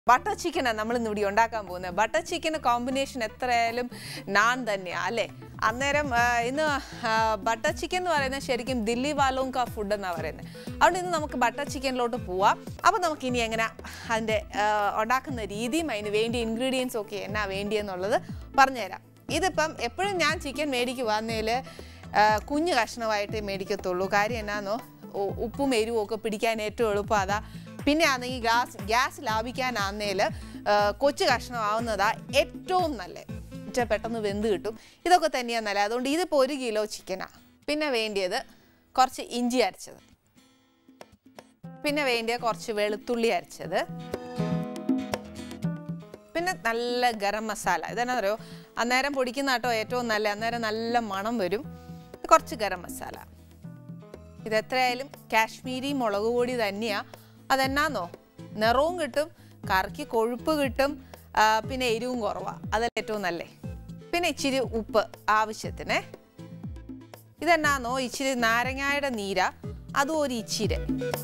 Butter ചിക്കനാണ് നമ്മൾ ഇന്ന് ഇവിടെ ഉണ്ടാക്കാൻ പോകുന്നത്. ബട്ടർ ചിക്കൻ കോമ്പിനേഷൻ എത്രയായാലും നാൻ തന്നെയാണ് അല്ലേ. അന്നേരം ഇന്ന് ബട്ടർ ചിക്കൻ എന്ന് പറയുന്നത് ശരിക്കും ദില്ലി വാലോം കാ ഫുഡ് എന്നാണ് പറയുന്നത്. അതുകൊണ്ട് ഇന്ന് നമുക്ക് ബട്ടർ ചിക്കനിലോട്ട് പോവാം. അപ്പോൾ നമുക്ക് ഇനി എങ്ങനെ അതിൻ്റെ ഉണ്ടാക്കുന്ന രീതിയും അതിന് വേണ്ടിയ ഇൻഗ്രീഡിയൻസ് ഒക്കെ എന്നാ വേണ്ടിയെന്നുള്ളത് പറഞ്ഞുതരാം. ഇതിപ്പം എപ്പോഴും ഞാൻ ചിക്കൻ മേടിക്കുവാന്നേൽ കുഞ്ഞു കഷ്ണമായിട്ട് മേടിക്കത്തുള്ളൂ. കാര്യം എന്നാന്നോ, ഉപ്പും എരിവും ഒക്കെ പിടിക്കാൻ ഏറ്റവും എളുപ്പം അതാ. പിന്നെ ആണെങ്കിൽ ഗ്യാസ് ലാഭിക്കാനാന്നേൽ കൊച്ചു കഷ്ണമാവുന്നതാ ഏറ്റവും നല്ലത്. പെട്ടെന്ന് വെന്ത് കിട്ടും. ഇതൊക്കെ തന്നെയാണ് നല്ലത്. അതുകൊണ്ട് ഇതിപ്പോൾ 1 കിലോ ചിക്കനാണ്. പിന്നെ വേണ്ടിയത് കുറച്ച് ഇഞ്ചി അരച്ചത്, പിന്നെ വേണ്ടിയത് കുറച്ച് വെളുത്തുള്ളി അരച്ചത്, പിന്നെ നല്ല ഗരം മസാല. ഇതെന്നാ അറിയോ, അന്നേരം പൊടിക്കുന്ന കേട്ടോ ഏറ്റവും നല്ല, അന്നേരം നല്ല മണം വരും. കുറച്ച് ഗരം മസാല. ഇതെത്രയായാലും കാശ്മീരി മുളക് പൊടി തന്നെയാണ്. അതെന്നാന്നോ, നിറവും കിട്ടും, കറിക്ക് കൊഴുപ്പ് കിട്ടും, പിന്നെ എരിവും കുറവാണ്. അതല്ല ഏറ്റവും നല്ലേ. പിന്നെ ഇച്ചിരി ഉപ്പ് ആവശ്യത്തിന്. ഇതെന്നാന്നോ, ഇച്ചിരി നാരങ്ങയുടെ നീര, അതും ഒരു ഇച്ചിരി.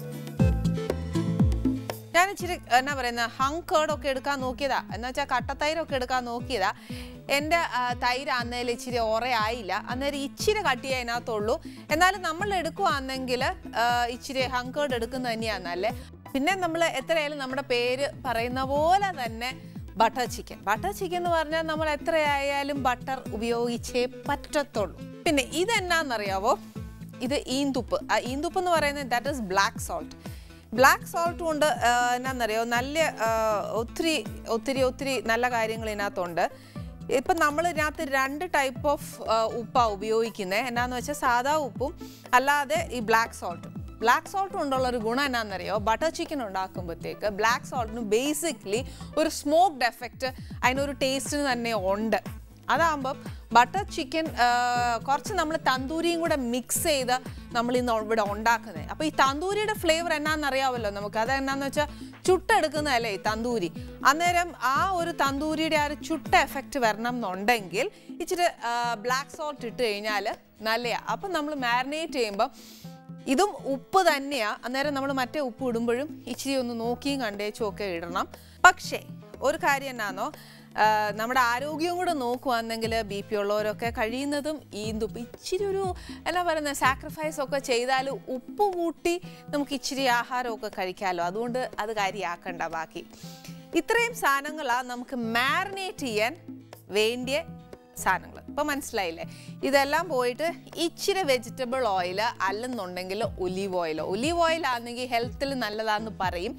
ഞാനിച്ചിരി എന്നാ പറയുന്നത് ഹങ് കേർഡൊക്കെ എടുക്കാൻ നോക്കിയതാ, എന്ന് വെച്ചാൽ കട്ടത്തൈരൊക്കെ എടുക്കാൻ നോക്കിയതാ. എൻ്റെ തൈര് അന്നേരം ഇച്ചിരി ഓറയായില്ല, അന്നേരം ഇച്ചിരി കട്ടിയേ അതിനകത്തുള്ളൂ. എന്നാലും നമ്മൾ എടുക്കുവാണെങ്കിൽ ഇച്ചിരി ഹങ് കേർഡ് എടുക്കുന്നത് തന്നെയാണ് നല്ലേ. പിന്നെ നമ്മൾ എത്രയായാലും നമ്മുടെ പേര് പറയുന്ന പോലെ തന്നെ ബട്ടർ ചിക്കൻ. ബട്ടർ ചിക്കൻ എന്ന് പറഞ്ഞാൽ നമ്മൾ എത്രയായാലും ബട്ടർ ഉപയോഗിച്ചേ പറ്റത്തുള്ളൂ. പിന്നെ ഇതെന്നാന്നറിയാവോ, ഇത് ഈന്തുപ്പ്. ആ ഈന്തുപ്പ് എന്ന് പറയുന്നത് that is black salt. Black salt കൊണ്ട് എന്നാന്നറിയോ, നല്ല ഒത്തിരി ഒത്തിരി ഒത്തിരി നല്ല കാര്യങ്ങൾ ഇതിനകത്തുണ്ട്. ഇപ്പം നമ്മൾ ഇതിനകത്ത് 2 ടൈപ്പ് ഓഫ് ഉപ്പാണ് ഉപയോഗിക്കുന്നത്. എന്നാന്ന് വെച്ചാൽ സാധാ ഉപ്പും അല്ലാതെ ഈ ബ്ലാക്ക് സോൾട്ടും. ബ്ലാക്ക് സോൾട്ട് കൊണ്ടുള്ളൊരു ഗുണം എന്നാണെന്നറിയോ, ബട്ടർ ചിക്കൻ ഉണ്ടാക്കുമ്പോഴത്തേക്ക് ബ്ലാക്ക് സോൾട്ടിന് ബേസിക്കലി ഒരു സ്മോക്ഡ് എഫക്റ്റ് അതിനൊരു ടേസ്റ്റിന് തന്നെ ഉണ്ട്. അതാകുമ്പം ബട്ടർ ചിക്കൻ കുറച്ച് നമ്മൾ തന്തൂരിയും കൂടെ മിക്സ് ചെയ്ത് നമ്മൾ ഇന്ന് ഇവിടെ ഉണ്ടാക്കുന്നത്. അപ്പോൾ ഈ തന്തൂരിയുടെ ഫ്ലേവർ എന്നാണെന്നറിയാമല്ലോ നമുക്ക്. അതെന്നാന്ന് വെച്ചാൽ ചുട്ടെടുക്കുന്നതല്ലേ ഈ തന്തൂരി. അന്നേരം ആ ഒരു തന്തൂരിയുടെ ആ ഒരു ചുട്ട എഫക്റ്റ് വരണം എന്നുണ്ടെങ്കിൽ ഇച്ചിരി ബ്ലാക്ക് സോൾട്ട് ഇട്ട് കഴിഞ്ഞാൽ നല്ലതാണ്. അപ്പം നമ്മൾ മാരിനേറ്റ് ചെയ്യുമ്പം ഇതും ഉപ്പ് തന്നെയാണ്. അന്നേരം നമ്മൾ മറ്റേ ഉപ്പ് ഇടുമ്പോഴും ഇച്ചിരി ഒന്ന് നോക്കിയും കണ്ടേച്ചും ഒക്കെ ഇടണം. പക്ഷേ ഒരു കാര്യം എന്നാന്നോ, നമ്മുടെ ആരോഗ്യവും കൂടെ നോക്കുവാണെങ്കിൽ BP ഉള്ളവരൊക്കെ കഴിയുന്നതും ഈന്തുപ്പ് ഇച്ചിരി ഒരു എന്നാ പറയുന്നത് സാക്രിഫൈസ് ഒക്കെ ചെയ്താൽ ഉപ്പ് കൂട്ടി നമുക്ക് ഇച്ചിരി ആഹാരമൊക്കെ കഴിക്കാമല്ലോ. അതുകൊണ്ട് അത് കാര്യമാക്കണ്ട. ബാക്കി ഇത്രയും സാധനങ്ങളാണ് നമുക്ക് മാരിനേറ്റ് ചെയ്യാൻ വേണ്ടിയ സാധനങ്ങൾ. ഇപ്പം മനസ്സിലായില്ലേ? ഇതെല്ലാം പോയിട്ട് ഇച്ചിരി വെജിറ്റബിൾ ഓയിൽ അല്ലെന്നുണ്ടെങ്കിൽ ഒലീവ് ഓയിൽ. ഒലീവ് ഓയിൽ ആണെങ്കിൽ ഹെൽത്തിൽ നല്ലതാണെന്ന് പറയും.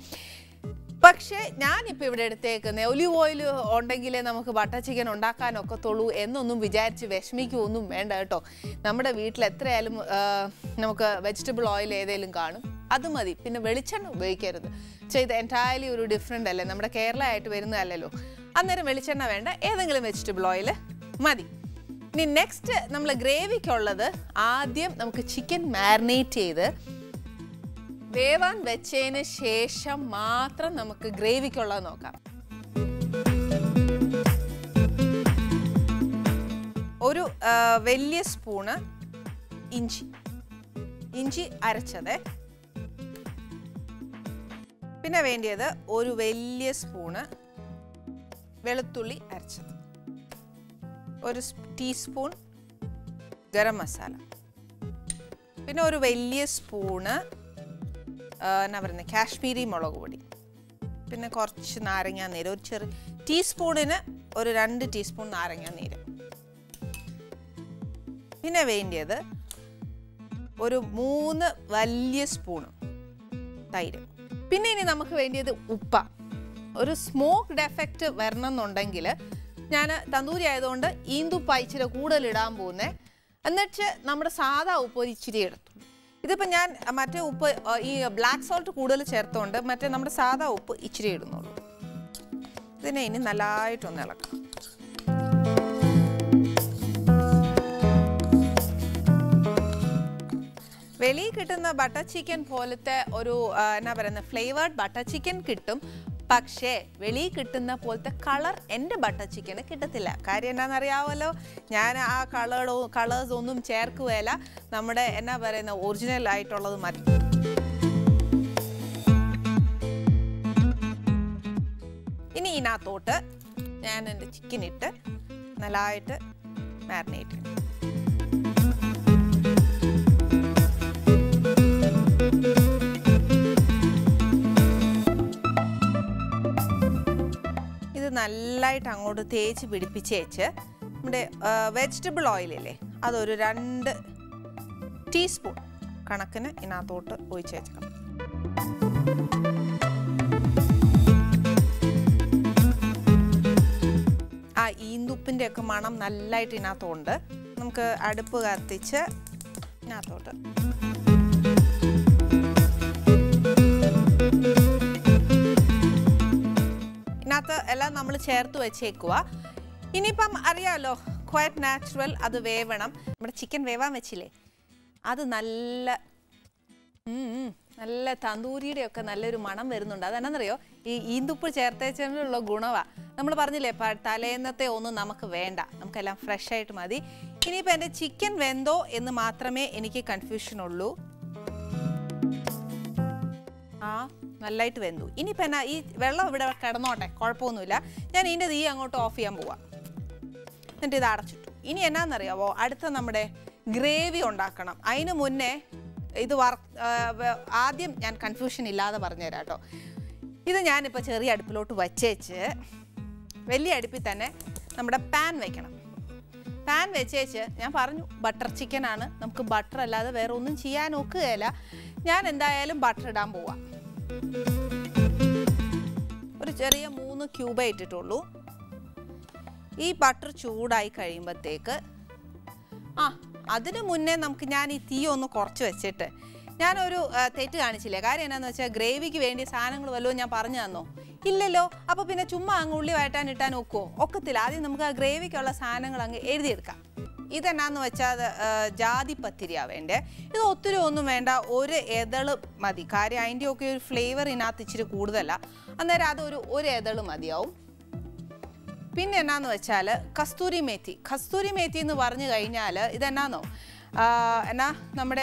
പക്ഷേ ഞാനിപ്പോൾ ഇവിടെ എടുത്തേക്കുന്നത് ഒലിവ് ഓയിൽ ഉണ്ടെങ്കിലേ നമുക്ക് ബട്ടർ ചിക്കൻ ഉണ്ടാക്കാനൊക്കത്തുള്ളൂ എന്നൊന്നും വിചാരിച്ച് വിഷമിക്കുകയൊന്നും വേണ്ട കേട്ടോ. നമ്മുടെ വീട്ടിൽ എത്രയായാലും നമുക്ക് വെജിറ്റബിൾ ഓയിൽ ഏതെങ്കിലും കാണും, അത് മതി. പിന്നെ വെളിച്ചെണ്ണ ഉപയോഗിക്കരുത്. ചെയ്ത് എൻറ്റയർലി ഒരു ഡിഫറെൻ്റ് അല്ലേ, നമ്മുടെ കേരളമായിട്ട് വരുന്നതല്ലല്ലോ. അന്നേരം വെളിച്ചെണ്ണ വേണ്ട, ഏതെങ്കിലും വെജിറ്റബിൾ ഓയിൽ മതി. ഇനി നെക്സ്റ്റ് നമ്മൾ ഗ്രേവിക്കുള്ളത്, ആദ്യം നമുക്ക് ചിക്കൻ മാരിനേറ്റ് ചെയ്ത് വേവാൻ വെച്ചതിന് ശേഷം മാത്രം നമുക്ക് ഗ്രേവിക്കുള്ളത് നോക്കാം. ഒരു വലിയ സ്പൂണ് ഇഞ്ചി അരച്ചത്, പിന്നെ വേണ്ടിയത് ഒരു വലിയ സ്പൂണ് വെളുത്തുള്ളി അരച്ചത്, ഒരു ടീസ്പൂൺ ഗരം മസാല, പിന്നെ ഒരു വലിയ സ്പൂണ് എന്നാ പറയുന്നത് കാശ്മീരി മുളക് പൊടി, പിന്നെ കുറച്ച് നാരങ്ങാനീര്, ഒരു ചെറിയ ടീസ്പൂണിന് ഒരു 2 ടീസ്പൂൺ നാരങ്ങാനീര്, പിന്നെ വേണ്ടിയത് ഒരു 3 വലിയ സ്പൂണ് തൈര്. പിന്നെ ഇനി നമുക്ക് വേണ്ടിയത് ഉപ്പ. ഒരു സ്മോക്ക്ഡ് എഫക്റ്റ് വരണം എന്നുണ്ടെങ്കിൽ ഞാൻ തന്തൂരി ആയതുകൊണ്ട് ഈന്തുപ്പ ഇച്ചിരി കൂടുതലിടാൻ പോകുന്നത്. എന്നിട്ട് നമ്മുടെ സാധാ ഉപ്പ് ഒരു ഇച്ചിരി എടുത്തു. ഇതിപ്പോൾ ഞാൻ മറ്റേ ഉപ്പ് ഈ ബ്ലാക്ക് സോൾട്ട് കൂടുതൽ ചേർത്തുകൊണ്ട് മറ്റേ നമ്മുടെ സാധാ ഉപ്പ് ഇച്ചിരി ഇടുന്നുള്ളൂ. ഇതിനെ ഇനി നല്ലതായിട്ടൊന്ന് ഇളക്കാം. വെളിയിൽ കിട്ടുന്ന ബട്ടർ ചിക്കൻ പോലത്തെ ഒരു എന്നാ പറയുന്നത് ഫ്ലേവേർഡ് ബട്ടർ ചിക്കൻ കിട്ടും. പക്ഷേ വെളിയിൽ കിട്ടുന്ന പോലത്തെ കളർ എൻ്റെ ബട്ടർ ചിക്കന് കിട്ടത്തില്ല. കാര്യം എന്താണെന്നറിയാമല്ലോ, ഞാൻ ആ കളേഴ്സ് ഒന്നും ചേർക്കുകയില്ല. നമ്മുടെ എന്നാ പറയുന്ന ഒറിജിനൽ ആയിട്ടുള്ളത് മതി. ഇനി ഇതിനകത്തോട്ട് ഞാൻ എൻ്റെ ചിക്കൻ ഇട്ട് നല്ലതായിട്ട് മാരിനേറ്റ് ചെയ്യും. ഇത് നല്ലതായിട്ട് അങ്ങോട്ട് തേച്ച് പിടിപ്പിച്ചേച്ച് നമ്മുടെ വെജിറ്റബിൾ ഓയിലില്ലേ അതൊരു 2 ടീസ്പൂൺ കണക്കിന് ഇതിനകത്തോട്ട് ഒഴിച്ച് വെച്ചേക്കണം. ആ ഈന്തുപ്പിൻ്റെ ഒക്കെ മണം നല്ലതായിട്ട് ഇതിനകത്തുണ്ട്. നമുക്ക് അടുപ്പ് കത്തിച്ച് ഇതിനകത്തോട്ട് ഇതിനകത്ത് എല്ലാം നമ്മൾ ചേർത്ത് വെച്ചേക്കുക. ഇനിയിപ്പം അറിയാമല്ലോ ക്വയറ്റ് നാച്ചുറൽ അത് വേവണം. നമ്മുടെ ചിക്കൻ വേവാൻ വെച്ചില്ലേ അത് നല്ല തന്തൂരിയുടെ ഒക്കെ നല്ലൊരു മണം വരുന്നുണ്ട്. അതെന്നാന്നറിയോ ഈ ഈന്തുപ്പ് ചേർത്തേച്ചുള്ള ഗുണമാണ്. നമ്മൾ പറഞ്ഞില്ലേ തലേന്നത്തെ ഒന്നും നമുക്ക് വേണ്ട, നമുക്കെല്ലാം ഫ്രഷ് ആയിട്ട് മതി. ഇനിയിപ്പോൾ എൻ്റെ ചിക്കൻ വെന്തോ എന്ന് മാത്രമേ എനിക്ക് കൺഫ്യൂഷൻ ഉള്ളൂ. നല്ലതായിട്ട് വെന്തു. ഇനിയിപ്പോൾ എന്നാ ഈ വെള്ളം ഇവിടെ കിടന്നോട്ടെ, കുഴപ്പമൊന്നുമില്ല. ഞാൻ ഇതിൻ്റെ തീ അങ്ങോട്ട് ഓഫ് ചെയ്യാൻ പോവാം. എന്നിട്ട് ഇത് അടച്ചിട്ടു. ഇനി എന്നാന്നറിയാവോ അടുത്ത നമ്മുടെ ഗ്രേവി ഉണ്ടാക്കണം. അതിന് മുന്നേ ഇത് ആദ്യം ഞാൻ കൺഫ്യൂഷൻ ഇല്ലാതെ പറഞ്ഞുതരാം കേട്ടോ. ഇത് ഞാനിപ്പോൾ ചെറിയ അടുപ്പിലോട്ട് വച്ചേച്ച് വലിയ അടുപ്പിൽ തന്നെ നമ്മുടെ പാൻ വെക്കണം. പാൻ വെച്ചേച്ച് ഞാൻ പറഞ്ഞു ബട്ടർ ചിക്കനാണ്, നമുക്ക് ബട്ടർ അല്ലാതെ വേറെ ഒന്നും ചെയ്യാൻ ഒക്കുകയില്ല. ഞാൻ എന്തായാലും ബട്ടർ ഇടാൻ പോവാം. ഒരു ചെറിയ 3 ക്യൂബേ ഇട്ടിട്ടുള്ളൂ. ഈ ബട്ടർ ചൂടായി കഴിയുമ്പോഴത്തേക്ക് അതിന് മുന്നേ ഞാൻ ഈ തീ ഒന്ന് കുറച്ച് വെച്ചിട്ട് ഞാനൊരു തെറ്റ് കാണിച്ചില്ലേ. കാര്യം എന്നാന്ന് വെച്ചാൽ ഗ്രേവിക്ക് വേണ്ടി സാധനങ്ങൾ വല്ലതും ഞാൻ പറഞ്ഞു തന്നോ? ഇല്ലല്ലോ. അപ്പോൾ പിന്നെ ചുമ്മാ അങ്ങ് ഉള്ളി വഴറ്റാൻ ഇട്ടാൻ ഒക്കുമോ? ഒക്കത്തില്ല. ആദ്യം നമുക്ക് ആ ഗ്രേവിക്കുള്ള സാധനങ്ങൾ അങ്ങ് എഴുതിയെടുക്കാം. ഇതെന്നാന്ന് വെച്ചാൽ ജാതിപത്തിരിയാണ് വേണ്ടേ. ഇത് ഒത്തിരി ഒന്നും വേണ്ട, ഒരു എതള് മതി. കാര്യം അതിൻ്റെയൊക്കെ ഒരു ഫ്ലേവർ ഇതിനകത്ത് ഇച്ചിരി കൂടുതലാണ്. അന്നേരം അതൊരു എതള് മതിയാവും. പിന്നെ എന്നാന്ന് വെച്ചാൽ കസ്തൂരി മേത്തി എന്ന് പറഞ്ഞു കഴിഞ്ഞാൽ ഇതെന്നാന്നോ നമ്മുടെ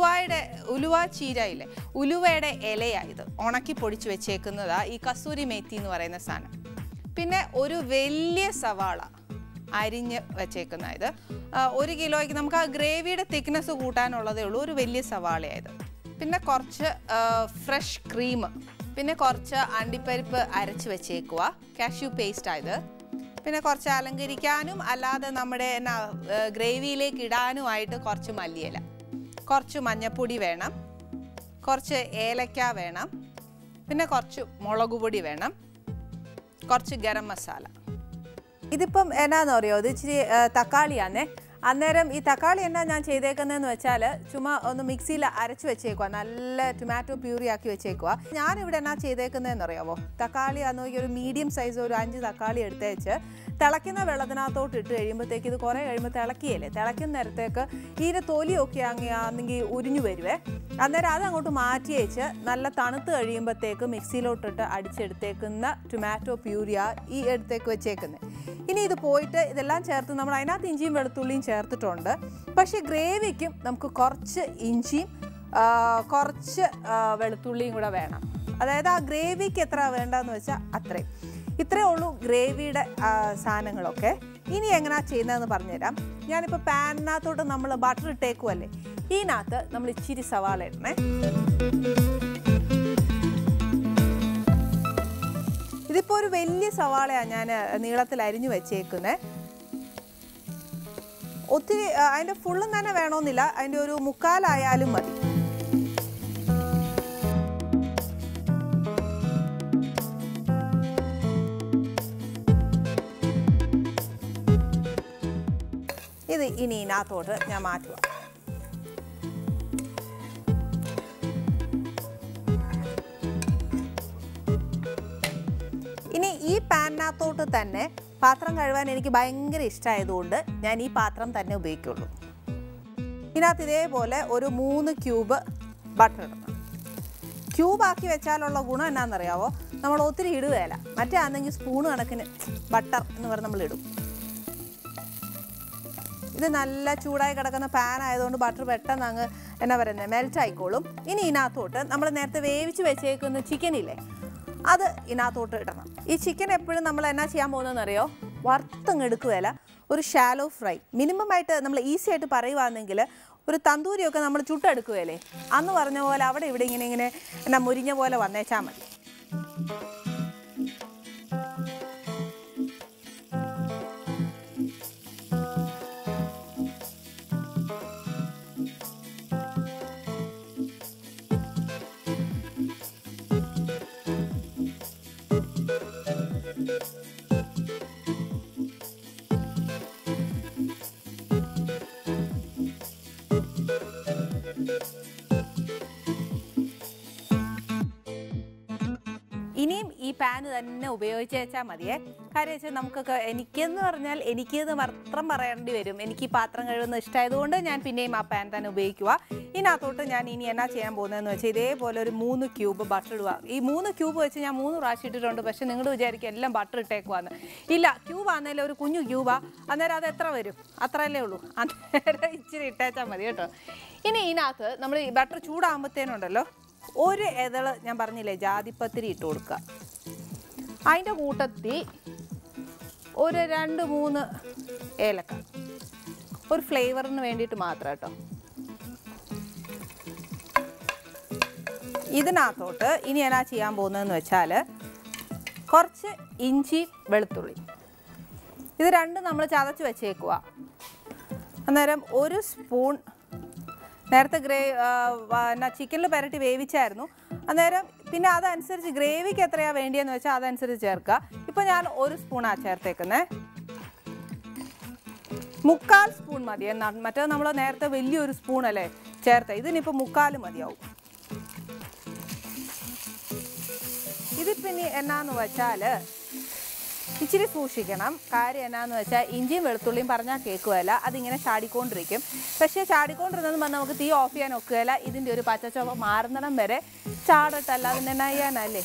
ഉലുവ ചീരയില്ലേ, ഉലുവയുടെ ഇലയാണ് ഇത് ഉണക്കി പൊടിച്ച് വെച്ചേക്കുന്നതാണ് ഈ കസ്തൂരി മേത്തി എന്ന് പറയുന്ന സാധനം. പിന്നെ ഒരു വലിയ സവാള അരിഞ്ഞ് വെച്ചേക്കുന്ന ഇത് 1 കിലോയ്ക്ക് നമുക്ക് ആ ഗ്രേവിയുടെ തിക്നെസ് കൂട്ടാനുള്ളതേ ഉള്ളൂ. ഒരു വലിയ സവാളയായത്. പിന്നെ കുറച്ച് ഫ്രഷ് ക്രീം, പിന്നെ കുറച്ച് അണ്ടിപ്പരിപ്പ് അരച്ച് വെച്ചേക്കുക, കാഷ്യൂ പേസ്റ്റ് ആയത്. പിന്നെ കുറച്ച് അലങ്കരിക്കാനും അല്ലാതെ നമ്മുടെ ഗ്രേവിയിലേക്ക് ഇടാനുമായിട്ട് കുറച്ച് മല്ലിയില, കുറച്ച് മഞ്ഞൾപ്പൊടി വേണം, കുറച്ച് ഏലക്ക വേണം, പിന്നെ കുറച്ച് മുളക് പൊടി വേണം, കുറച്ച് ഗരം മസാല. ഇതിപ്പം എന്നാന്ന് പറയുമോ, ഇത് ഇച്ചിരി തക്കാളിയാണേ. അന്നേരം ഈ തക്കാളി എന്നാ ഞാൻ ചെയ്തേക്കുന്നതെന്ന് വെച്ചാൽ ചുമ്മാ ഒന്ന് മിക്സിയിൽ അരച്ച് വെച്ചേക്കുക, നല്ല ടൊമാറ്റോ പ്യൂറി ആക്കി വെച്ചേക്കുക. ഞാനിവിടെ എന്നാ ചെയ്തേക്കുന്നതെന്ന് അറിയാമോ, തക്കാളി അന്ന് ഒരു മീഡിയം സൈസ് ഒരു 5 തക്കാളി എടുത്തേച്ച് തിളയ്ക്കുന്ന വെള്ളത്തിനകത്തോട്ട് ഇട്ട് കഴിയുമ്പോഴത്തേക്ക് ഇത് കുറേ കഴിയുമ്പോൾ തിളക്കിയല്ലേ, തിളയ്ക്കുന്ന നേരത്തേക്ക് ഇതിൻ്റെ തൊലിയൊക്കെ ആണെങ്കിൽ ഉരിഞ്ഞു വരുവേ. അന്നേരം അതങ്ങോട്ട് മാറ്റി വെച്ച് നല്ല തണുത്ത് കഴിയുമ്പോഴത്തേക്ക് മിക്സിയിലോട്ടിട്ട് അടിച്ചെടുത്തേക്കുന്ന ടൊമാറ്റോ പ്യൂരിയ ഈ എടുത്തേക്ക് വെച്ചേക്കുന്നത്. ഇനി ഇത് പോയിട്ട് ഇതെല്ലാം ചേർത്ത് നമ്മൾ അതിനകത്ത് ഇഞ്ചിയും വെളുത്തുള്ളിയും ചേർത്തിട്ടുണ്ട്. പക്ഷേ ഗ്രേവിക്കും നമുക്ക് കുറച്ച് ഇഞ്ചിയും കുറച്ച് വെളുത്തുള്ളിയും കൂടെ വേണം. അതായത് ആ ഗ്രേവിക്ക് എത്ര വേണ്ടതെന്ന് വെച്ചാൽ അത്രയും. ഇത്രയേ ഉള്ളൂ ഗ്രേവിയുടെ സാധനങ്ങളൊക്കെ. ഇനി എങ്ങനെയാണ് ചെയ്യുന്നതെന്ന് പറഞ്ഞുതരാം. ഞാനിപ്പോൾ പാനിനകത്തോട്ട് നമ്മൾ ബട്ടർ ഇട്ടേക്കുമല്ലേ, ഇതിനകത്ത് നമ്മൾ ഇച്ചിരി സവാള ഇടണേ. ഇതിപ്പോൾ ഒരു വലിയ സവാളയാണ് ഞാൻ നീളത്തിൽ അരിഞ്ഞു വെച്ചേക്കുന്നത്. ഒത്തിരി അതിൻ്റെ ഫുള്ളും തന്നെ വേണമെന്നില്ല, അതിൻ്റെ ഒരു 1/4 മതി. ഇത് ഇനി ഇതിനകത്തോട്ട് ഞാൻ മാറ്റുക. ഇനി ഈ പാനിനകത്തോട്ട് തന്നെ പാത്രം കഴുകാൻ എനിക്ക് ഭയങ്കര ഇഷ്ടമായതുകൊണ്ട് ഞാൻ ഈ പാത്രം തന്നെ ഉപയോഗിക്കുള്ളൂ. ഇതിനകത്ത് ഇതേപോലെ ഒരു 3 ക്യൂബ് ബട്ടർ ഇടണം. ക്യൂബാക്കി വെച്ചാലുള്ള ഗുണം എന്നാണെന്നറിയാവോ, നമ്മൾ ഒത്തിരി ഇടുകയില്ല. മറ്റേ ആണെങ്കിൽ സ്പൂൺ കണക്കിന് ബട്ടർ എന്ന് പറഞ്ഞ് നമ്മൾ ഇടും. ഇത് നല്ല ചൂടായി കിടക്കുന്ന പാൻ ആയതുകൊണ്ട് ബട്ടർ പെട്ടെന്ന് അങ്ങ് മെൽറ്റ് ആയിക്കോളും. ഇനി ഇതിനകത്തോട്ട് നമ്മൾ നേരത്തെ വേവിച്ച് വെച്ചേക്കുന്ന ചിക്കനില്ലേ അത് ഇതിനകത്തോട്ട് ഇടണം. ഈ ചിക്കൻ എപ്പോഴും നമ്മൾ എന്നാ ചെയ്യാൻ പോകുന്നതെന്ന് അറിയോ, വറുത്തങ്ങ് എടുക്കുകയല്ല, ഒരു ഷാലോ ഫ്രൈ. മിനിമമായിട്ട് നമ്മൾ ഈസി ആയിട്ട് പറയുവാണെങ്കിൽ ഒരു തന്തൂരിയൊക്കെ നമ്മൾ ചുട്ടെടുക്കുകയല്ലേ, അന്ന് പറഞ്ഞ പോലെ അവിടെ ഇവിടെ ഇങ്ങനെ എന്നാ മുരിഞ്ഞ പോലെ വന്നേച്ചാൽ മതി. ഇനിയും ഈ പാന് തന്നെ ഉപയോഗിച്ച് വെച്ചാൽ മതിയേ. കാര്യം വെച്ചാൽ നമുക്കൊക്കെ എനിക്കെന്ന് പറഞ്ഞാൽ എനിക്കിത് മാത്രം പറയേണ്ടി വരും. എനിക്ക് ഈ പാത്രം കഴുകുന്ന ഇഷ്ടമായതുകൊണ്ട് ഞാൻ പിന്നെയും ആ പാൻ തന്നെ ഉപയോഗിക്കുക. ഇതിനകത്തോട്ട് ഞാൻ ഇനി എന്നാ ചെയ്യാൻ പോകുന്നതെന്ന് വെച്ചാൽ ഇതേപോലെ ഒരു 3 ക്യൂബ് ബട്ടർ ഇടുക. ഈ 3 ക്യൂബ് വെച്ച് ഞാൻ 3 പ്രാവശ്യം ഇട്ടിട്ടുണ്ട്. പക്ഷേ നിങ്ങൾ വിചാരിക്കും എല്ലാം ബട്ടർ ഇട്ടേക്കുവാന്ന്. ഇല്ല, ക്യൂബ് ആണെങ്കിലും ഒരു കുഞ്ഞു ക്യൂബാ. അന്നേരം അത് എത്ര വരും, അത്രയല്ലേ ഉള്ളൂ. അന്നേരം ഇച്ചിരി ഇട്ടേച്ചാൽ മതി കേട്ടോ. ഇനി ഇതിനകത്ത് നമ്മൾ ഈ ബട്ടർ ചൂടാകുമ്പോഴത്തേനുണ്ടല്ലോ ഒരു ഇതള് ഞാൻ പറഞ്ഞില്ലേ ജാതിപ്പത്തിരി ഇട്ട് കൊടുക്കുക. അതിൻ്റെ കൂട്ടത്തിൽ ഒരു 2-3 ഏലക്ക, ഒരു ഫ്ലേവറിന് വേണ്ടിയിട്ട് മാത്രം കേട്ടോ. ഇതിനകത്തോട്ട് ഇനി എന്നാ ചെയ്യാൻ പോകുന്നതെന്ന് വെച്ചാൽ കുറച്ച് ഇഞ്ചി വെളുത്തുള്ളി, ഇത് രണ്ടും നമ്മൾ ചതച്ച് വെച്ചേക്കുക. അന്നേരം 1 സ്പൂൺ നേരത്തെ ചിക്കനിൽ പുരട്ടി വേവിച്ചായിരുന്നു. അന്നേരം പിന്നെ അതനുസരിച്ച് ഗ്രേവിക്ക് എത്രയാണ് വേണ്ടിയെന്ന് വെച്ചാൽ അതനുസരിച്ച് ചേർക്കുക. ഇപ്പം ഞാൻ 1 സ്പൂണാണ് ചേർത്തേക്കുന്നത്. 3/4 സ്പൂൺ മതി. മറ്റേ നമ്മൾ നേരത്തെ വലിയൊരു സ്പൂണല്ലേ ചേർത്തത്, ഇതിനിപ്പോൾ 3/4 മതിയാവും. ഇതിപ്പോൾ ഇനി എന്നാന്ന് വെച്ചാൽ ഇച്ചിരി സൂക്ഷിക്കണം. കാര്യം എന്നാന്ന് വെച്ചാൽ ഇഞ്ചിയും വെളുത്തുള്ളിയും പറഞ്ഞാൽ കേൾക്കുകയല്ല, അതിങ്ങനെ ചാടിക്കൊണ്ടിരിക്കും. പക്ഷേ ചാടിക്കൊണ്ടിരുന്നെന്ന് പറഞ്ഞാൽ നമുക്ക് തീ ഓഫ് ചെയ്യാൻ ഒക്കുകയല്ല. ഇതിൻ്റെ ഒരു പച്ചച്ചോപ്പ മാറുന്നിടം വരെ ചാടട്ടല്ല, അതിന് എന്നാ ചെയ്യാനല്ലേ.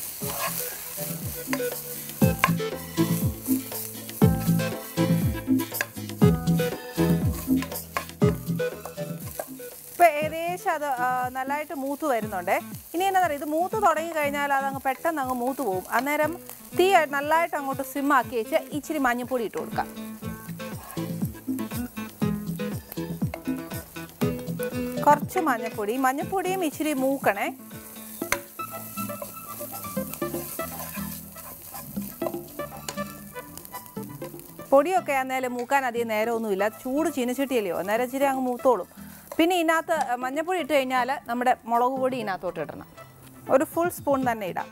ഇപ്പോൾ ഏകദേശം അത് നല്ലതായിട്ട് മൂത്ത് വരുന്നുണ്ട്. ഇനി എന്താ പറയുക, ഇത് മൂത്ത് തുടങ്ങി കഴിഞ്ഞാൽ അതങ്ങ് പെട്ടെന്ന് അങ്ങ് മൂത്ത് പോകും. അന്നേരം തീ നല്ലതായിട്ട് അങ്ങോട്ട് സിമ്മാക്കി വെച്ച് ഇച്ചിരി മഞ്ഞൾപ്പൊടി ഇട്ട് കൊടുക്കാം. കുറച്ച് മഞ്ഞൾപ്പൊടിയും ഇച്ചിരി മൂക്കണേ. പൊടിയൊക്കെ അന്നേരം മൂക്കാൻ അധികം നേരമൊന്നുമില്ല, ചൂട് ചീനച്ചട്ടിയല്ലയോ, അന്നേരം ഇച്ചിരി അങ്ങ് മൂത്തോളും. പിന്നെ ഇതിനകത്ത് മഞ്ഞൾപ്പൊടി ഇട്ട് കഴിഞ്ഞാൽ നമ്മുടെ മുളക് പൊടി ഇതിനകത്തോട്ട് ഇടണം. ഒരു ഫുൾ സ്പൂൺ തന്നെ ഇടാം.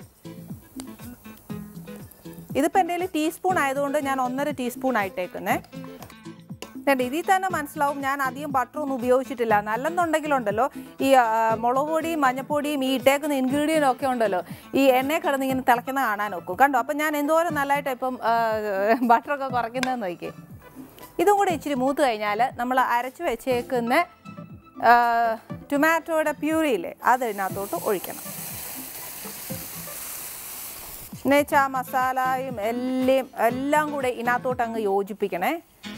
ഇതിപ്പോൾ എൻ്റെ കയ്യിൽ ടീസ്പൂൺ ആയതുകൊണ്ട് ഞാൻ 1.5 ടീസ്പൂൺ ആയിട്ടേക്കുന്നേ. ഇതിൽ തന്നെ മനസ്സിലാവും ഞാൻ അധികം ബട്ടറൊന്നും ഉപയോഗിച്ചിട്ടില്ല. നല്ലെന്നുണ്ടെങ്കിലുണ്ടല്ലോ ഈ മുളക് പൊടിയും മഞ്ഞൾപ്പൊടിയും ഈ ഇട്ടേക്കുന്ന ഇൻഗ്രീഡിയൻ്റ് ഒക്കെ ഉണ്ടല്ലോ ഈ എണ്ണയെ കിടന്ന് ഇങ്ങനെ തിളയ്ക്കുന്ന കാണാൻ നോക്കും കണ്ടോ. അപ്പം ഞാൻ എന്തോരം നല്ലതായിട്ട് ഇപ്പം ബട്ടറൊക്കെ കുറയ്ക്കുന്നതെന്ന് നോക്കി. ഇതും കൂടി ഇച്ചിരി മൂത്ത് കഴിഞ്ഞാൽ നമ്മൾ അരച്ച് വെച്ചേക്കുന്ന ടൊമാറ്റോയുടെ പ്യൂരിയില്ലേ അത് ഇതിനകത്തോട്ട് ഒഴിക്കണം. എന്നുവെച്ചാൽ ആ മസാലയും എല്ലാം കൂടെ ഇതിനകത്തോട്ട് അങ്ങ് യോജിപ്പിക്കണേ.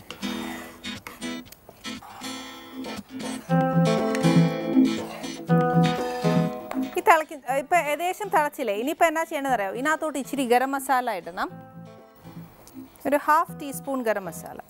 ഈ ഇപ്പം ഏകദേശം തിളച്ചില്ലേ. ഇനിയിപ്പോൾ എന്നാ ചെയ്യണമെന്ന് അറിയാം, ഇതിനകത്തോട്ട് ഇച്ചിരി ഗരം മസാല ഇടണം. ഒരു 1/2 ടീസ്പൂൺ ഗരം മസാല.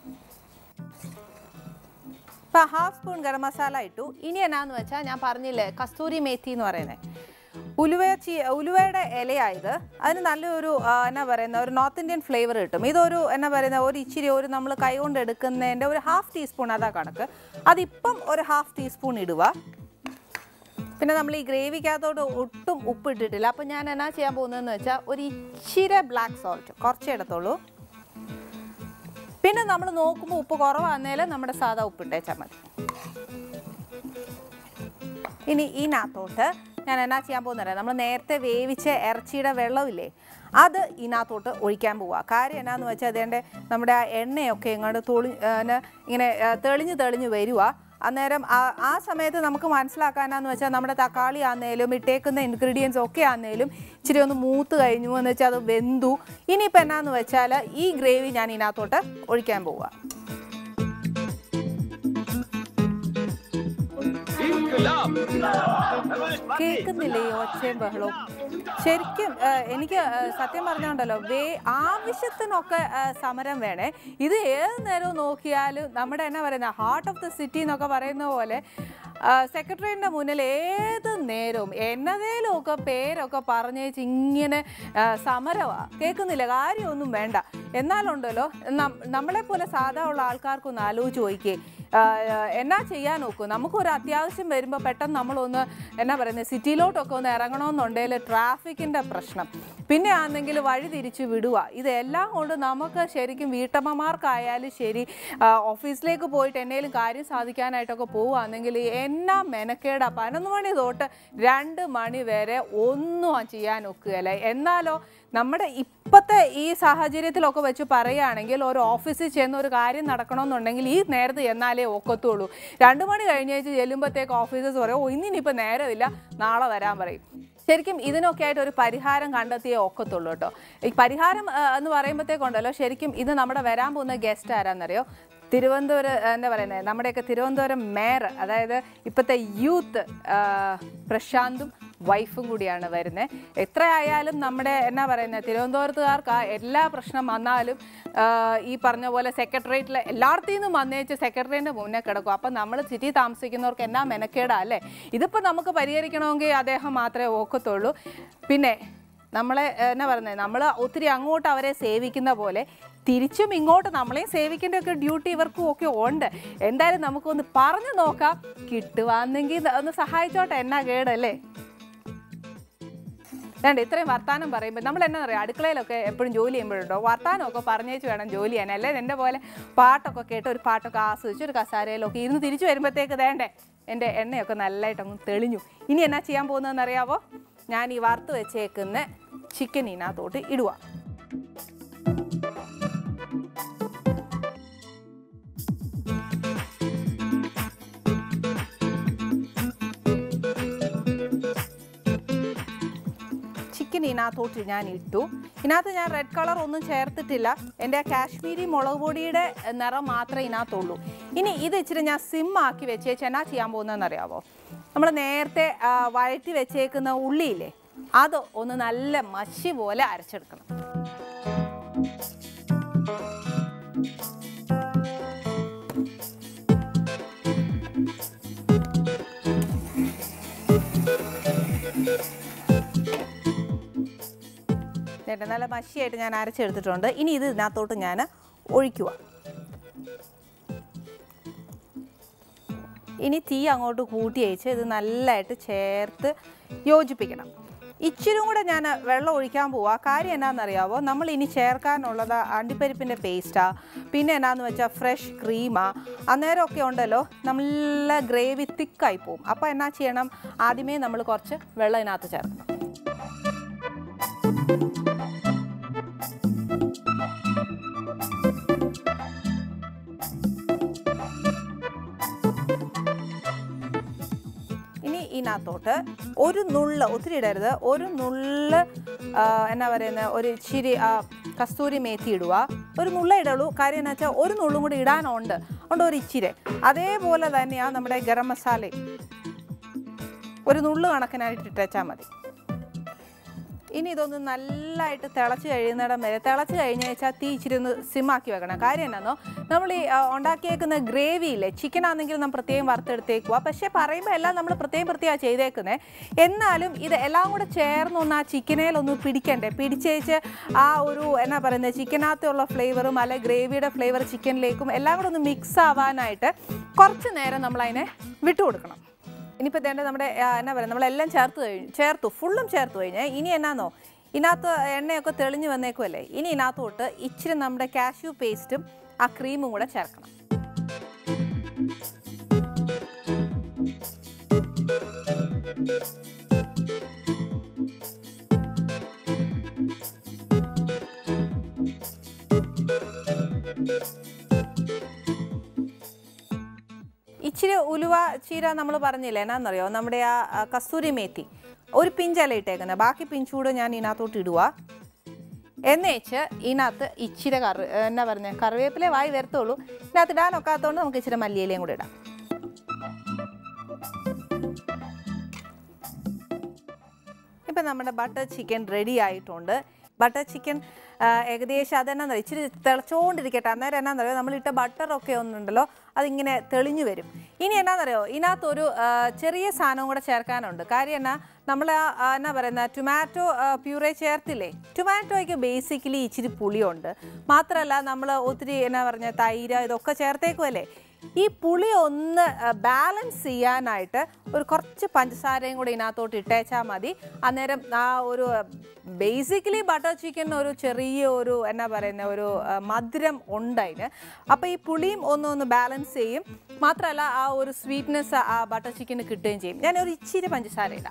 ഇപ്പം 1/2 സ്പൂൺ ഗരം മസാല ഇട്ടു. ഇനി എന്നാന്ന് വെച്ചാൽ ഞാൻ പറഞ്ഞില്ലേ കസ്തൂരി മേത്തി എന്ന് പറയുന്നത്, ഉലുവയുടെ ഇലയായത്. അതിന് നല്ലൊരു എന്നാ പറയുന്ന ഒരു നോർത്ത് ഇന്ത്യൻ ഫ്ലേവർ കിട്ടും. ഇതൊരു എന്നാ പറയുന്ന ഒരു ഇച്ചിരി ഒരു നമ്മൾ കൈ കൊണ്ട് എടുക്കുന്നതിൻ്റെ ഒരു 1/2 ടീസ്പൂൺ അതാ കണക്ക്. അതിപ്പം ഒരു 1/2 ടീസ്പൂൺ ഇടുക. പിന്നെ നമ്മൾ ഈ ഗ്രേവിക്കകത്തോട്ട് ഒട്ടും ഉപ്പ് ഇട്ടിട്ടില്ല. അപ്പം ഞാൻ എന്നാ ചെയ്യാൻ പോകുന്നതെന്ന് വെച്ചാൽ ഒരു ഇച്ചിരി ബ്ലാക്ക് സോൾട്ട് കുറച്ചേ ഇടത്തുള്ളൂ. പിന്നെ നമ്മൾ നോക്കുമ്പോൾ ഉപ്പ് കുറവാന്നേൽ നമ്മുടെ സാധാ ഉപ്പിട്ടേച്ചാൽ മതി. ഇനി ഇതിനകത്തോട്ട് ഞാൻ എന്നാ ചെയ്യാൻ പോകുന്നത്, നമ്മൾ നേരത്തെ വേവിച്ച ഇറച്ചിയുടെ വെള്ളമില്ലേ അത് ഇതിനകത്തോട്ട് ഒഴിക്കാൻ പോവുക. കാര്യം എന്നാന്ന് വെച്ചാൽ അതിൻ്റെ നമ്മുടെ ആ എണ്ണയൊക്കെ ഇങ്ങോട്ട് ഇങ്ങനെ തെളിഞ്ഞ് വരുക. അന്നേരം ആ സമയത്ത് നമുക്ക് മനസ്സിലാക്കാനാന്ന് വെച്ചാൽ നമ്മുടെ തക്കാളി ആന്നേലും ഇട്ടേക്കുന്ന ഇൻഗ്രീഡിയൻസ് ഒക്കെ ആന്നേലും ഇച്ചിരി ഒന്ന് മൂത്ത് കഴിഞ്ഞു എന്ന് വെച്ചാൽ അത് വെന്തു. ഇനിയിപ്പോൾ എന്നാന്ന് വെച്ചാൽ ഈ ഗ്രേവി ഞാൻ ഇതിനകത്തോട്ട് ഒഴിക്കാൻ പോവുക. കേൾക്കുന്നില്ലേ ഈ ഒച്ചയും ബഹളവും? ശരിക്കും എനിക്ക് സത്യം പറഞ്ഞുകൊണ്ടല്ലോ ആവശ്യത്തിനൊക്കെ സമരം വേണേ. ഇത് ഏത് നേരവും നോക്കിയാലും നമ്മുടെ എന്നാ പറയുന്ന ഹാർട്ട് ഓഫ് ദ സിറ്റി എന്നൊക്കെ പറയുന്ന പോലെ സെക്രട്ടറിയുടെ മുന്നിൽ ഏത് നേരവും എന്നതേലും ഒക്കെ പേരൊക്കെ പറഞ്ഞേച്ച് ഇങ്ങനെ സമരമാണ്. കേൾക്കുന്നില്ല, കാര്യമൊന്നും വേണ്ട. എന്നാലുണ്ടല്ലോ നമ്മളെപ്പോലെ സാധാ ഉള്ള ആൾക്കാർക്കൊന്ന് ആലോചിച്ച് നോക്കിയേ, എന്നാ ചെയ്യാൻ നോക്കും. നമുക്കൊരു അത്യാവശ്യം വരുമ്പോൾ പെട്ടെന്ന് നമ്മളൊന്ന് എന്നാ പറയുന്നത് സിറ്റിയിലോട്ടൊക്കെ ഒന്ന് ഇറങ്ങണമെന്നുണ്ടെങ്കിൽ ട്രാഫിക്കിൻ്റെ പ്രശ്നം, പിന്നെ ആണെങ്കിൽ വഴി തിരിച്ച് വിടുക. ഇതെല്ലാം കൊണ്ട് നമുക്ക് ശരിക്കും വീട്ടമ്മമാർക്കായാലും ശരി ഓഫീസിലേക്ക് പോയിട്ട് എന്തെങ്കിലും കാര്യം സാധിക്കാനായിട്ടൊക്കെ പോവുകയാണെങ്കിൽ എന്നാ മെനക്കേടാ. 11 മണി തൊട്ട് 2 മണി വരെ ഒന്നും ചെയ്യാൻ ഒക്കുകയല്ല. എന്നാലോ നമ്മുടെ ഇപ്പോഴത്തെ ഈ സാഹചര്യത്തിലൊക്കെ വെച്ച് പറയുകയാണെങ്കിൽ ഒരു ഓഫീസിൽ ചെന്ന് ഒരു കാര്യം നടക്കണമെന്നുണ്ടെങ്കിൽ ഈ നേരത്ത് എന്നാലേ ഒക്കത്തുള്ളൂ. 2 മണി കഴിഞ്ഞേച്ച് ചെല്ലുമ്പോഴത്തേക്ക് ഓഫീസേഴ്സ് പറയും, ഓ ഇന്നിപ്പോൾ നേരമില്ല, നാളെ വരാൻ പറയും. ശരിക്കും ഇതിനൊക്കെ ആയിട്ട് ഒരു പരിഹാരം കണ്ടെത്തിയേ ഒക്കത്തുള്ളൂ കേട്ടോ. ഈ പരിഹാരം എന്ന് പറയുമ്പോഴത്തേക്കുണ്ടല്ലോ ശരിക്കും ഇത് നമ്മുടെ വരാൻ പോകുന്ന ഗസ്റ്റ് ആരാന്നറിയോ? തിരുവനന്തപുരം എന്താ പറയുന്നത്, നമ്മുടെയൊക്കെ തിരുവനന്തപുരം മേയർ, അതായത് ഇപ്പോഴത്തെ യൂത്ത് പ്രശാന്തും വൈഫും കൂടിയാണ് വരുന്നത്. എത്രയായാലും നമ്മുടെ എന്നാ പറയുന്നത് തിരുവനന്തപുരത്തുകാർക്ക് എല്ലാ പ്രശ്നം വന്നാലും ഈ പറഞ്ഞ പോലെ സെക്രട്ടേറിയറ്റിൽ എല്ലായിടത്തു നിന്നും വന്നേച്ച് സെക്രട്ടറിയുടെ മുന്നേ കിടക്കും. അപ്പം നമ്മൾ സിറ്റി താമസിക്കുന്നവർക്ക് എന്നാ മെനക്കേടാ അല്ലേ? ഇതിപ്പോൾ നമുക്ക് പരിഹരിക്കണമെങ്കിൽ അദ്ദേഹം മാത്രമേ ഒക്കത്തുള്ളൂ. പിന്നെ നമ്മളെ എന്നാ പറയുന്നത്, നമ്മൾ ഒത്തിരി അങ്ങോട്ട് അവരെ സേവിക്കുന്ന പോലെ തിരിച്ചും ഇങ്ങോട്ട് നമ്മളെയും സേവിക്കേണ്ടൊക്കെ ഡ്യൂട്ടി ഇവർക്കും ഒക്കെ ഉണ്ട്. എന്തായാലും നമുക്കൊന്ന് പറഞ്ഞു നോക്കാം, കിട്ടുവാണെങ്കിൽ ഒന്ന് സഹായിച്ചോട്ടെ, എന്നാ കേടല്ലേ? വേണ്ട ഇത്രയും വർത്താനം പറയുമ്പോൾ നമ്മൾ എന്നാ പറയുക, അടുക്കളയിലൊക്കെ എപ്പോഴും ജോലി ചെയ്യുമ്പോഴുണ്ടോ വർത്താനമൊക്കെ പറഞ്ഞേച്ച് വേണം ജോലി ചെയ്യാൻ. അല്ലേ എൻ്റെ പോലെ പാട്ടൊക്കെ കേട്ട് ഒരു പാട്ടൊക്കെ ആസ്വദിച്ച് ഒരു കസാരയിലൊക്കെ ഇരുന്ന് തിരിച്ചു വരുമ്പോഴത്തേക്ക് വേണ്ടേ എൻ്റെ എണ്ണയൊക്കെ നല്ലതായിട്ടങ്ങ് തെളിഞ്ഞു. ഇനി എന്നാ ചെയ്യാൻ പോകുന്നതെന്ന് അറിയാവോ? ഞാൻ ഈ വറുത്ത് വെച്ചേക്കുന്ന ചിക്കൻ ഇതിനകത്തോട്ട് ഇടുക. ചിക്കൻ ഇതിനകത്തോട്ട് ഞാൻ ഇട്ടു. ഇതിനകത്ത് ഞാൻ റെഡ് കളർ ഒന്നും ചേർത്തിട്ടില്ല. എൻ്റെ കാശ്മീരി മുളക് പൊടിയുടെ നിറം മാത്രമേ ഇതിനകത്തുള്ളൂ. ഇനി ഇത് ഇച്ചിരി ഞാൻ സിം ആക്കി വെച്ചേച്ച് എന്നാ ചെയ്യാൻ പോകുന്നതെന്ന് അറിയാമോ? നമ്മൾ നേരത്തെ വഴറ്റി വെച്ചേക്കുന്ന ഉള്ളിയില്ലേ, അത് ഒന്ന് നല്ല മഷി പോലെ അരച്ചെടുക്കണം. നല്ല മഷിയായിട്ട് ഞാൻ അരച്ചെടുത്തിട്ടുണ്ട്. ഇനി ഇത് ഇതിനകത്തോട്ട് ഞാൻ ഒഴിക്കുക. ഇനി തീ അങ്ങോട്ട് കൂട്ടി അയച്ച് ഇത് നല്ലതായിട്ട് ചേർത്ത് യോജിപ്പിക്കണം. ഇച്ചിരി കൂടെ ഞാൻ വെള്ളം ഒഴിക്കാൻ പോവാ. കാര്യം എന്നാണെന്നറിയാവോ? നമ്മൾ ഇനി ചേർക്കാനുള്ളത് അണ്ടിപ്പരിപ്പിൻ്റെ പേസ്റ്റാണ്, പിന്നെ എന്നാന്ന് വെച്ചാൽ ഫ്രഷ് ക്രീമാണ്. അന്നേരമൊക്കെ ഉണ്ടല്ലോ നല്ല ഗ്രേവി തിക്കായി പോവും. അപ്പോൾ എന്നാ ചെയ്യണം, ആദ്യമേ നമ്മൾ കുറച്ച് വെള്ളം ഇതിനകത്ത് ചേർക്കണം. ഇനി ഇതിനകത്തോട്ട് ഒരു നുള്ള്, ഒത്തിരി ഇടരുത്, ഒരു നുള്ള് എന്നാ പറയുന്നത് ഒരു ഇച്ചിരി കസ്തൂരി മേത്തി ഇടുക. ഒരു നുള്ള ഇടുള്ളൂ. കാര്യം എന്നാ വെച്ചാൽ ഒരു നുള്ളും കൂടി ഇടാനുണ്ട്, അതുകൊണ്ട് ഒരു ഇച്ചിരി. അതേപോലെ തന്നെയാണ് നമ്മുടെ ഗരം മസാലയും ഒരു നുള്ളു കണക്കിനായിട്ട് ഇട്ടേച്ചാൽ മതി. ഇനി ഇതൊന്ന് നല്ലതായിട്ട് തിളച്ച് കഴിയുന്നിടം വരെ, തിളച്ച് കഴിഞ്ഞ് വെച്ചാൽ തീ ഇച്ചിരി ഒന്ന് സിമ്മാക്കി വെക്കണം. കാര്യം എന്നാന്നോ, നമ്മൾ ഈ ഉണ്ടാക്കിയേക്കുന്ന ഗ്രേവിയില്ലേ, ചിക്കനാണെങ്കിൽ നമ്മൾ പ്രത്യേകം വറുത്തെടുത്തേക്കുക. പക്ഷേ പറയുമ്പോൾ എല്ലാം നമ്മൾ പ്രത്യേകം ചെയ്തേക്കുന്നത്. എന്നാലും ഇത് എല്ലാം കൂടെ ചേർന്നൊന്ന് ആ ചിക്കനേലൊന്ന് പിടിക്കണ്ടേ, പിടിച്ചേച്ച് ആ ഒരു എന്നാ പറയുന്നത് ചിക്കനകത്തുള്ള ഫ്ലേവറും അല്ലെ ഗ്രേവിയുടെ ഫ്ലേവർ ചിക്കനിലേക്കും എല്ലാം കൂടെ ഒന്ന് മിക്സ് ആവാനായിട്ട് കുറച്ച് നേരം നമ്മളതിനെ വിട്ടു കൊടുക്കണം. ഇനിയിപ്പോൾ ഇതേണ്ട നമ്മുടെ എന്നാ പറയുക, നമ്മളെല്ലാം ചേർത്തു ഫുള്ളും ചേർത്ത് കഴിഞ്ഞ് ഇനി എന്നാന്നോ, ഇതിനകത്ത് എണ്ണയൊക്കെ തെളിഞ്ഞ് വന്നേക്കുമല്ലേ, ഇനി ഇതിനകത്തോട്ട് ഇച്ചിരി നമ്മുടെ കാഷ്യൂ പേസ്റ്റും ആ ക്രീമും കൂടെ ചേർക്കണം. ഇച്ചിരി ഉലുവ ചീര നമ്മൾ പറഞ്ഞില്ലേ, എന്നാന്നറിയോ, നമ്മുടെ ആ കസ്തൂരി മേത്തി ഒരു പിഞ്ചല ഇട്ടേക്കുന്നത്, ബാക്കി പിഞ്ചൂടെ ഞാൻ ഇതിനകത്തോട്ട് ഇടുക. എന്നേച്ച് ഇതിനകത്ത് ഇച്ചിരി എന്നാ പറയുന്നത് കറിവേപ്പില വായി വരത്തുള്ളൂ. ഇതിനകത്ത് ഇടാനൊക്കാത്തതുകൊണ്ട് നമുക്ക് ഇച്ചിരി മല്ലിയിലയും കൂടെ ഇടാം. ഇപ്പം നമ്മുടെ ബട്ടർ ചിക്കൻ റെഡി ആയിട്ടുണ്ട്. ബട്ടർ ചിക്കൻ ഏകദേശം അതെന്നാ ഇച്ചിരി തിളച്ചുകൊണ്ടിരിക്കട്ടെ. അന്നേരം എന്നാന്നറിയോ നമ്മളിട്ട ബട്ടറൊക്കെ ഒന്നുണ്ടല്ലോ അതിങ്ങനെ തെളിഞ്ഞു വരും. ഇനി എന്നാന്നറിയോ ഇതിനകത്തൊരു ചെറിയ സാധനവും കൂടെ ചേർക്കാനുണ്ട്. കാര്യം എന്നാ നമ്മൾ എന്നാ പറയുന്ന ടൊമാറ്റോ പ്യൂറേ ചേർത്തില്ലേ, ടൊമാറ്റോയ്ക്ക് ബേസിക്കലി ഇച്ചിരി പുളിയുണ്ട്. മാത്രമല്ല നമ്മൾ ഒത്തിരി എന്നാ പറഞ്ഞ തൈര് ഇതൊക്കെ ചേർത്തേക്കുമല്ലേ. ഈ പുളി ഒന്ന് ബാലൻസ് ചെയ്യാനായിട്ട് ഒരു കുറച്ച് പഞ്ചസാരയും കൂടി ഇതിനകത്തോട്ട് ഇട്ടേച്ചാൽ മതി. അന്നേരം ആ ഒരു ബേസിക്കലി ബട്ടർ ചിക്കൻ ഒരു ചെറിയ ഒരു എന്നാ പറയുന്ന ഒരു മധുരം ഉണ്ട് അതിന്. അപ്പോൾ ഈ പുളിയും ഒന്ന് ബാലൻസ് ചെയ്യും. മാത്രമല്ല ആ ഒരു സ്വീറ്റ്നെസ് ആ ബട്ടർ ചിക്കന് കിട്ടുകയും ചെയ്യും. ഞാനൊരു ഇച്ചിരി പഞ്ചസാര ഇടാം.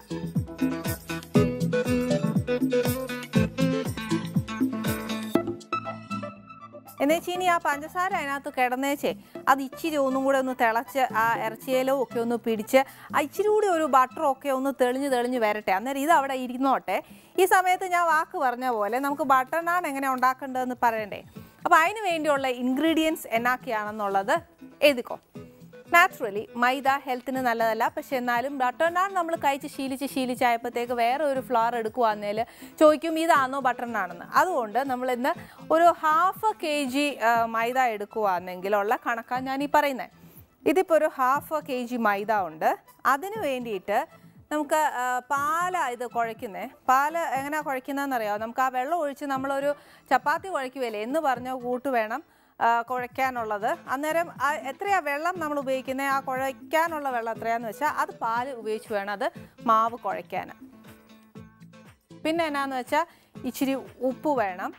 എന്നുവെച്ചാൽ ഇനി ആ പഞ്ചസാര അതിനകത്ത് കിടന്നേച്ചേ അത് ഇച്ചിരി ഒന്നും കൂടെ ഒന്ന് തിളച്ച് ആ ഇറച്ചിയിലോ ഒക്കെ ഒന്ന് പിടിച്ച് ആ ഇച്ചിരി കൂടി ഒരു ബട്ടറൊക്കെ ഒന്ന് തെളിഞ്ഞ് വരട്ടെ. അന്നേരം ഇത് അവിടെ ഇരുന്നോട്ടെ. ഈ സമയത്ത് ഞാൻ വാക്ക് പറഞ്ഞ പോലെ നമുക്ക് ബട്ടർ നാൻ എങ്ങനെ ഉണ്ടാക്കേണ്ടതെന്ന് പറയണ്ടേ. അപ്പോൾ അതിന് വേണ്ടിയുള്ള ഇൻഗ്രീഡിയൻസ് എന്നൊക്കെയാണെന്നുള്ളത് എഴുതിക്കോ. നാച്ചുറലി മൈദ ഹെൽത്തിന് നല്ലതല്ല. പക്ഷെ എന്നാലും ബട്ടർ നാൻ നമ്മൾ കഴിച്ച് ശീലിച്ചായപ്പോഴത്തേക്ക് വേറെ ഒരു ഫ്ലവർ എടുക്കുവാന്നേൽ ചോദിക്കും ഇതാണോ ബട്ടർ നാണെന്ന്. അതുകൊണ്ട് നമ്മളിന്ന് ഒരു 1/2 kg മൈദ എടുക്കുവാണെങ്കിലുള്ള കണക്കാണ് ഞാൻ ഈ പറയുന്നത്. ഇതിപ്പോൾ ഒരു 1/2 kg മൈദ ഉണ്ട്. അതിന് വേണ്ടിയിട്ട് നമുക്ക് ഇത് കുഴയ്ക്കുന്നത്. പാല് എങ്ങനെയാണ് കുഴയ്ക്കുന്നതെന്നറിയാമോ? നമുക്ക് ആ വെള്ളം ഒഴിച്ച് നമ്മളൊരു ചപ്പാത്തി കുഴയ്ക്കുമല്ലേ എന്ന് പറഞ്ഞ കൂട്ട് വേണം കുഴയ്ക്കാനുള്ളത്. അന്നേരം എത്രയാണ് വെള്ളം നമ്മൾ ഉപയോഗിക്കുന്നത്, ആ കുഴയ്ക്കാനുള്ള വെള്ളം എത്രയാണെന്ന് വെച്ചാൽ അത് പാല് ഉപയോഗിച്ച് വേണം അത് മാവ് കുഴയ്ക്കാൻ. പിന്നെ എന്നാന്ന് വെച്ചാൽ ഇച്ചിരി ഉപ്പ് വേണം,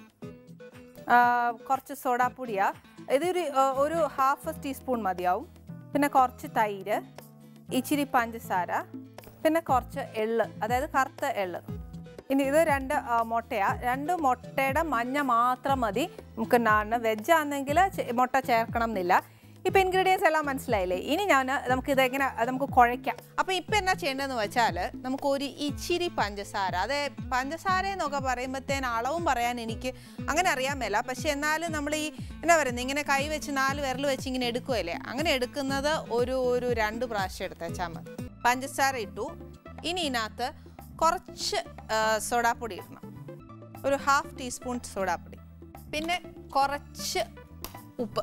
കുറച്ച് സോഡാപ്പൊടിയാണ്, ഇതൊരു 1/2 ടീസ്പൂൺ മതിയാവും. പിന്നെ കുറച്ച് തൈര്, ഇച്ചിരി പഞ്ചസാര, പിന്നെ കുറച്ച് എള്ള്, അതായത് കറുത്ത എള്ള്. ഇനി ഇത് 2 മുട്ടയാണ്. 2 മുട്ടയുടെ മഞ്ഞ മാത്രം മതി നമുക്ക് നാണ്. വെജ് ആണെങ്കിൽ മുട്ട ചേർക്കണം എന്നില്ല. ഇപ്പം ഇൻഗ്രീഡിയൻസ് എല്ലാം മനസ്സിലായില്ലേ? ഇനി നമുക്കിതെങ്ങനെ നമുക്ക് കുഴയ്ക്കാം. അപ്പോൾ ഇപ്പം എന്നാ ചെയ്യേണ്ടതെന്ന് വെച്ചാൽ നമുക്കൊരു ഇച്ചിരി പഞ്ചസാര, അതെ പഞ്ചസാര എന്നൊക്കെ പറയുമ്പോഴത്തേന് അളവും പറയാൻ എനിക്ക് അങ്ങനെ അറിയാൻ മേല. പക്ഷെ എന്നാലും നമ്മൾ ഈ എന്നാ പറയുന്നത് ഇങ്ങനെ കൈ വെച്ച് 4 വിരൽ വെച്ച് ഇങ്ങനെ എടുക്കുമല്ലേ, അങ്ങനെ എടുക്കുന്നത് ഒരു 2 പ്രാവശ്യം എടുത്തേച്ചാൽ മതി. പഞ്ചസാര ഇട്ടു. ഇനി ഇതിനകത്ത് കുറച്ച് സോഡാപ്പൊടി ഇടണം, ഒരു 1/2 ടീസ്പൂൺ സോഡാപ്പൊടി. പിന്നെ കുറച്ച് ഉപ്പ്.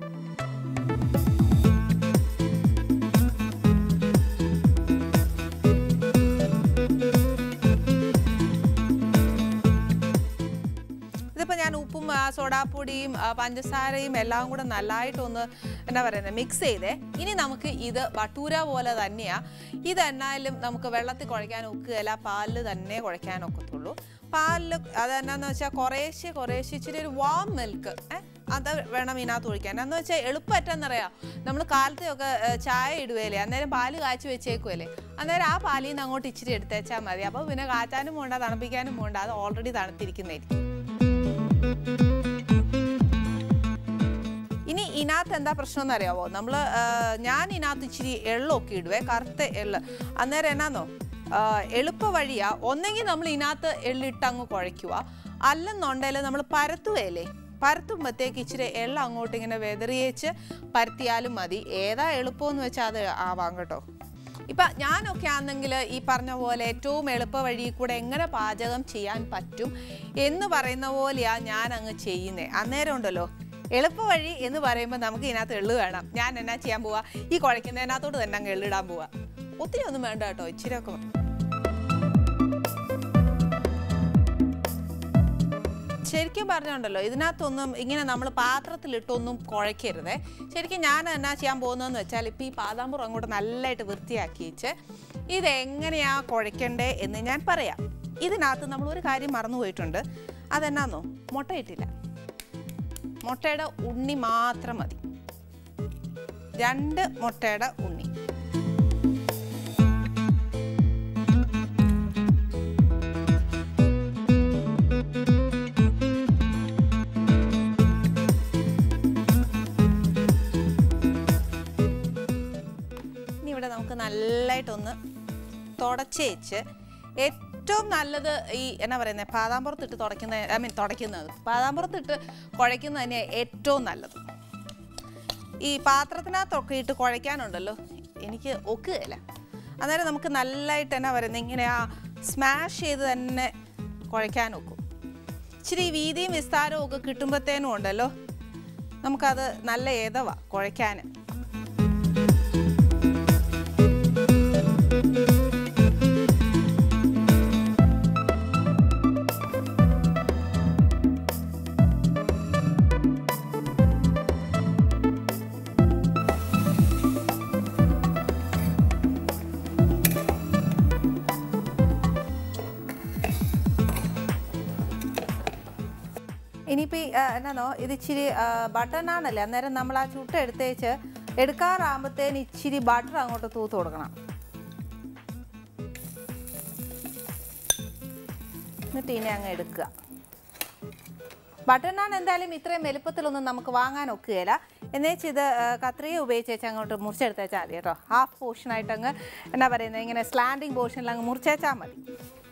ഇതിപ്പോൾ ഞാൻ ഉപ്പും സോഡാപ്പൊടിയും പഞ്ചസാരയും എല്ലാം കൂടെ നല്ലതായിട്ടൊന്ന് എന്നാ പറയുന്നത് മിക്സ് ചെയ്തേ. ഇനി നമുക്ക് ഇത് ബട്ടൂര പോലെ തന്നെയാണ്. ഇതെന്നാലും നമുക്ക് വെള്ളത്തിൽ കുഴയ്ക്കാൻ ഒക്കുകയില്ല, പാലിൽ തന്നെ കുഴയ്ക്കാൻ ഒക്കത്തുള്ളൂ. പാലിൽ അതെന്നാന്ന് വെച്ചാൽ കുറേശ്ശെ ഇച്ചിരി ഒരു വാം മിൽക്ക് അത് വേണം ഇതിനകത്ത് ഒഴിക്കാൻ. എന്ന് വെച്ചാൽ എളുപ്പമറ്റെന്നറിയാം, നമ്മൾ കാലത്തെയൊക്കെ ചായ ഇടുകയല്ലേ, അന്നേരം പാല് കാച്ചി വെച്ചേക്കുമല്ലേ, അന്നേരം ആ പാലിൽ നിന്ന് അങ്ങോട്ട് ഇച്ചിരി എടുത്തേച്ചാൽ മതി. അപ്പോൾ പിന്നെ കാച്ചാനും പോകണ്ട തണുപ്പിക്കാനും പോകണ്ട, അത് ഓൾറെഡി തണുത്തിരിക്കുന്നതായിരിക്കും. ഇനി ഇതിനകത്ത് എന്താ പ്രശ്നം എന്നറിയാവോ? ഞാൻ ഇതിനകത്ത് ഇച്ചിരി എള്ളൊക്കെ ഇടുവേ, കറുത്ത എള്ള്. അന്നേരം എന്നാന്നോ എളുപ്പ വഴിയാ, ഒന്നെങ്കിൽ നമ്മൾ ഇതിനകത്ത് എള്ളിട്ട് അങ്ങ് കുഴയ്ക്കുക, അല്ലെന്നുണ്ടെങ്കിൽ നമ്മൾ പരത്തുമ്പോഴത്തേക്ക് ഇച്ചിരി എള്ള അങ്ങോട്ട് ഇങ്ങനെ വെതറിയേച്ച് പരത്തിയാലും മതി. ഏതാ എളുപ്പമെന്ന് വെച്ചാൽ അത് ആവാം കേട്ടോ. ഇപ്പം ഞാനൊക്കെ ആണെങ്കിൽ ഈ പറഞ്ഞ പോലെ ഏറ്റവും എളുപ്പ വഴി കൂടെ എങ്ങനെ പാചകം ചെയ്യാൻ പറ്റും എന്ന് പറയുന്ന പോലെയാണ് ഞാൻ അങ്ങ് ചെയ്യുന്നത്. അന്നേരം ഉണ്ടല്ലോ എളുപ്പ വഴി എന്ന് പറയുമ്പോൾ നമുക്ക് ഇതിനകത്ത് എള്ള് വേണം. ഞാൻ എന്നാ ചെയ്യാൻ പോവാ, ഈ കുഴയ്ക്കുന്നതിനകത്തോട്ട് തന്നെ അങ്ങ് എള്ളിടാൻ പോവാ. ഒത്തിരി ഒന്നും വേണ്ട കേട്ടോ, ഇച്ചിരിയൊക്കെ മതി. ശരിക്കും പറഞ്ഞുണ്ടല്ലോ ഇതിനകത്തൊന്നും ഇങ്ങനെ നമ്മൾ പാത്രത്തിലിട്ടൊന്നും കുഴയ്ക്കരുതേ. ശരിക്കും ഞാൻ എന്നാ ചെയ്യാൻ പോകുന്നതെന്ന് വെച്ചാൽ ഇപ്പോൾ ഈ പാതാമ്പുറം അങ്ങോട്ട് നല്ലതായിട്ട് വൃത്തിയാക്കി വെച്ച് ഇതെങ്ങനെയാണ് കുഴയ്ക്കണ്ടേ എന്ന് ഞാൻ പറയാം. ഇതിനകത്ത് നമ്മളൊരു കാര്യം മറന്നു പോയിട്ടുണ്ട്. അതെന്നാന്നോ, മുട്ടയിട്ടില്ല. മുട്ടയുടെ ഉണ്ണി മാത്രം മതി, 2 മുട്ടയുടെ ഉണ്ണി. ഇനി ഇവിടെ നമുക്ക് നല്ലതായിട്ടൊന്ന് തുടച്ചേച്ച്, ഏറ്റവും നല്ലത് ഈ എന്നാ പറയുന്നത് പാതാമ്പുറത്തിട്ട് തുടയ്ക്കുന്നത് പാതാമ്പുറത്തിട്ട് കുഴയ്ക്കുന്നത് തന്നെയാണ് ഏറ്റവും നല്ലത്. ഈ പാത്രത്തിനകത്തൊക്കെ ഇട്ട് കുഴയ്ക്കാനുണ്ടല്ലോ എനിക്ക് ഒക്കുകയില്ല. അന്നേരം നമുക്ക് നല്ലതായിട്ട് എന്നാ പറയുന്നത് ഇങ്ങനെ ആ സ്മാഷ് ചെയ്ത് തന്നെ കുഴയ്ക്കാൻ നോക്കും. ഇച്ചിരി വീതിയും വിസ്താരവും ഒക്കെ കിട്ടുമ്പോഴത്തേനും ഉണ്ടല്ലോ നമുക്കത് നല്ല ഏതവാ കുഴയ്ക്കാൻ. ഇനിയിപ്പോൾ എന്നാന്നോ ഇത് ഇച്ചിരി ബട്ടർ നാണല്ലേ, അന്നേരം നമ്മൾ ആ ചുട്ട എടുക്കാറാകുമ്പോഴത്തേന് ഇച്ചിരി ബട്ടർ അങ്ങോട്ട് തൂത്ത് കൊടുക്കണം. എന്നിട്ട് ഇനി അങ്ങ് എടുക്കുക. ബട്ടർ നാൺ എന്തായാലും ഇത്രയും വലുപ്പത്തിലൊന്നും നമുക്ക് വാങ്ങാൻ ഒക്കുകയില്ല. എന്നുവെച്ച് ഇത് കത്രിക ഉപയോഗിച്ച് അങ്ങോട്ട് മുറിച്ചെടുത്തേച്ചാൽ മതി കേട്ടോ. ഹാഫ് പോർഷനായിട്ട് അങ്ങ് എന്നാ പറയുന്നത്, ഇങ്ങനെ സ്ലാൻഡിങ് പോർഷനിൽ അങ്ങ് മുറിച്ചേച്ചാൽ മതി.